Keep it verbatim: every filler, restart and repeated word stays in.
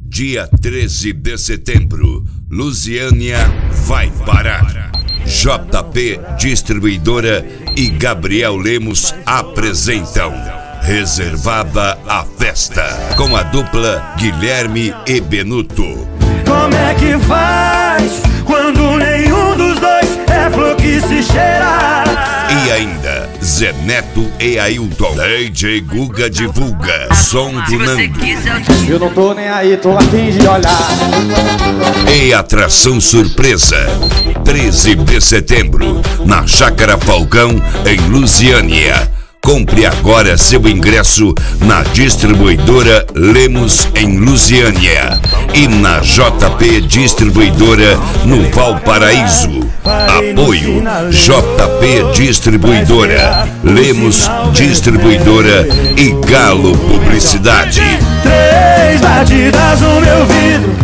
Dia treze de setembro, Lusiânia vai parar. J P Distribuidora e Gabriel Lemos apresentam Reservada a Festa, com a dupla Guilherme e Benuto. Como é que faz quando nenhum dos dois é flor que se cheira? E ainda Zé Neto e Ailton. D J Guga divulga som do Nando. Eu não tô nem aí, tô a fim de olhar. E atração surpresa, treze de setembro, na Chácara Falcão, em Lusiânia. Compre agora seu ingresso na Distribuidora Lemos em Lusiânia e na J P Distribuidora no Valparaíso. Apoio J P Distribuidora, Lemos Distribuidora e Galo Publicidade. Três batidas no meu vidro.